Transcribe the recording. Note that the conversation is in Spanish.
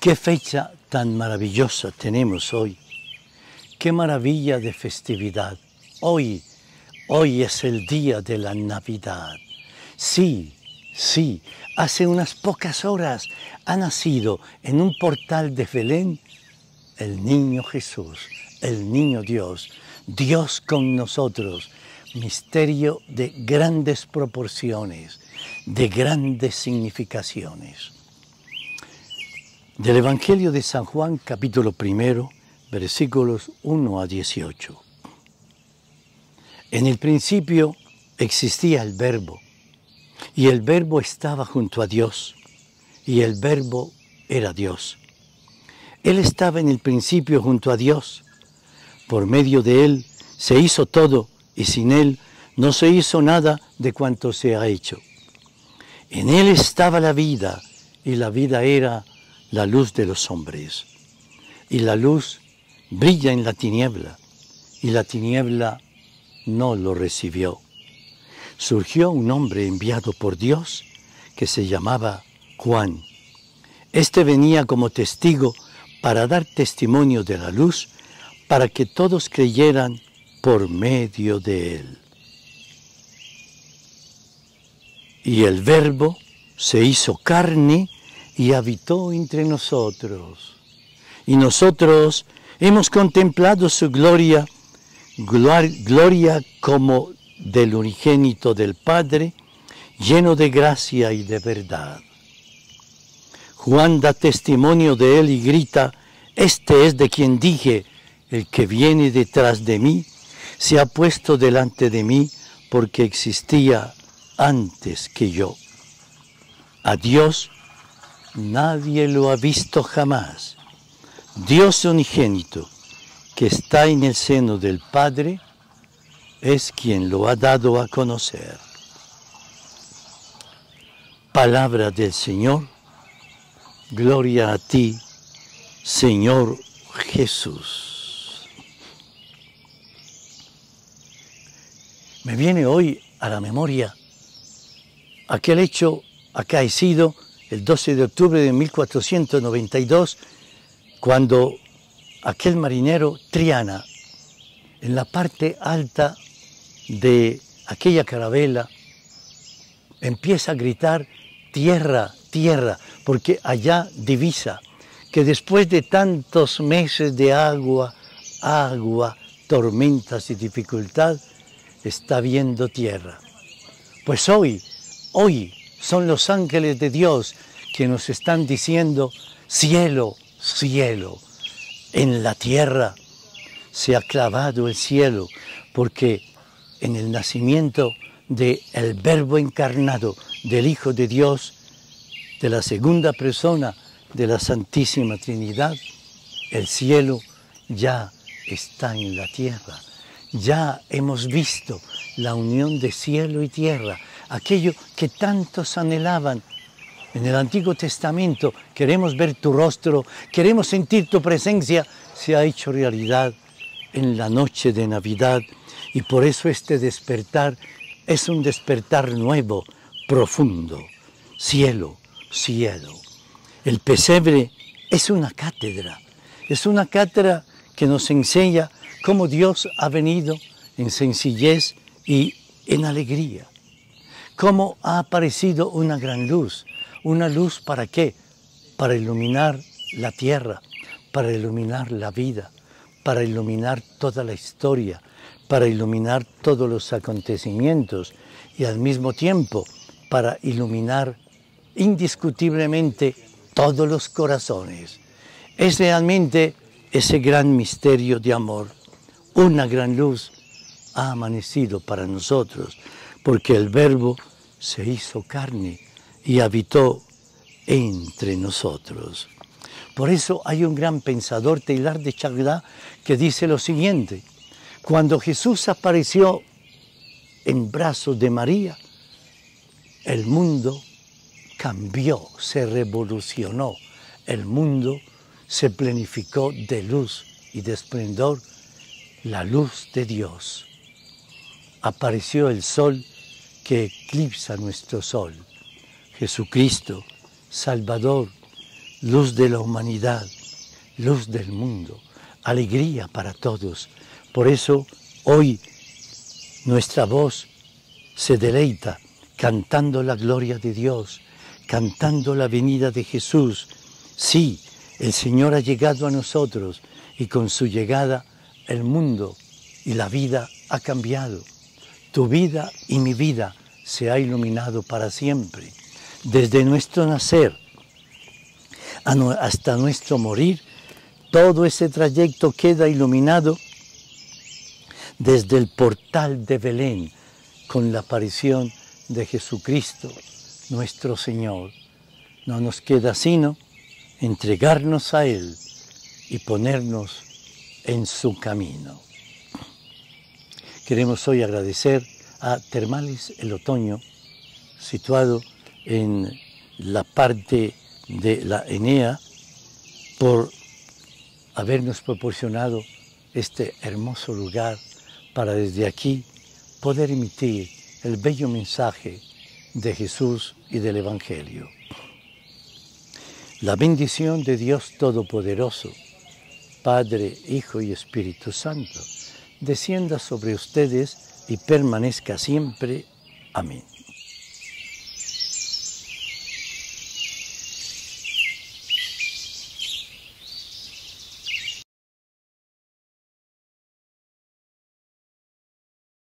Qué fecha tan maravillosa tenemos hoy. Qué maravilla de festividad. Hoy es el día de la Navidad. Sí, hace unas pocas horas ha nacido en un portal de Belén el niño Jesús, el niño Dios, Dios con nosotros. Misterio de grandes proporciones, de grandes significaciones. Del Evangelio de San Juan, capítulo 1, versículos 1 a 18. En el principio existía el Verbo, y el Verbo estaba junto a Dios, y el Verbo era Dios. Él estaba en el principio junto a Dios. Por medio de Él se hizo todo, y sin Él no se hizo nada de cuanto se ha hecho. En Él estaba la vida, y la vida era la luz de los hombres. Y la luz brilla en la tiniebla, y la tiniebla no lo recibió. Surgió un hombre enviado por Dios que se llamaba Juan. Este venía como testigo para dar testimonio de la luz, para que todos creyeran por medio de él. Y el Verbo se hizo carne y habitó entre nosotros. Y nosotros hemos contemplado su gloria, gloria como del unigénito del Padre, lleno de gracia y de verdad. Juan da testimonio de él y grita: este es de quien dije, el que viene detrás de mí, se ha puesto delante de mí porque existía antes que yo. A Dios nadie lo ha visto jamás. Dios unigénito, que está en el seno del Padre, es quien lo ha dado a conocer. Palabra del Señor. Gloria a ti, Señor Jesús. Me viene hoy a la memoria aquel hecho acaecido el 12 de octubre de 1492, cuando aquel marinero Triana, en la parte alta de aquella carabela, empieza a gritar: tierra, tierra, porque allá divisa que después de tantos meses de agua, tormentas y dificultad, está viendo tierra. Pues hoy son los ángeles de Dios que nos están diciendo: cielo, cielo. En la tierra se ha clavado el cielo, porque en el nacimiento del Verbo encarnado, del Hijo de Dios, de la segunda persona de la Santísima Trinidad, el cielo ya está en la tierra. Ya hemos visto la unión de cielo y tierra, aquello que tantos anhelaban. En el Antiguo Testamento: queremos ver tu rostro, queremos sentir tu presencia, se ha hecho realidad en la noche de Navidad, y por eso este despertar es un despertar nuevo, profundo. Cielo, cielo. El pesebre es una cátedra que nos enseña cómo Dios ha venido en sencillez y en alegría. Cómo ha aparecido una gran luz. ¿Una luz para qué? Para iluminar la tierra, para iluminar la vida, para iluminar toda la historia, para iluminar todos los acontecimientos y al mismo tiempo para iluminar indiscutiblemente todos los corazones. Es realmente ese gran misterio de amor. Una gran luz ha amanecido para nosotros, porque el Verbo se hizo carne y habitó entre nosotros. Por eso hay un gran pensador, Teilhard de Chardin, que dice lo siguiente: cuando Jesús apareció en brazos de María, el mundo cambió, se revolucionó, el mundo se plenificó de luz y de esplendor, la luz de Dios. Apareció el sol que eclipsa nuestro sol, Jesucristo, Salvador, luz de la humanidad, luz del mundo, alegría para todos. Por eso hoy nuestra voz se deleita cantando la gloria de Dios, cantando la venida de Jesús. Sí, el Señor ha llegado a nosotros y con su llegada el mundo y la vida ha cambiado. Tu vida y mi vida se ha iluminado para siempre. Desde nuestro nacer hasta nuestro morir, todo ese trayecto queda iluminado desde el portal de Belén, con la aparición de Jesucristo, nuestro Señor. No nos queda sino entregarnos a Él y ponernos en su camino. Queremos hoy agradecer a Termales El Otoño, situado en la parte de la Enea, por habernos proporcionado este hermoso lugar para desde aquí poder emitir el bello mensaje de Jesús y del Evangelio. La bendición de Dios Todopoderoso, Padre, Hijo y Espíritu Santo, descienda sobre ustedes y permanezca siempre. Amén.